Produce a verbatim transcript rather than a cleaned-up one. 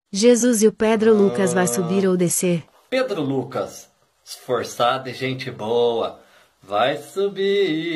Jesus e o Pedro Lucas vai subir ou descer? Pedro Lucas, esforçado e gente boa, vai subir.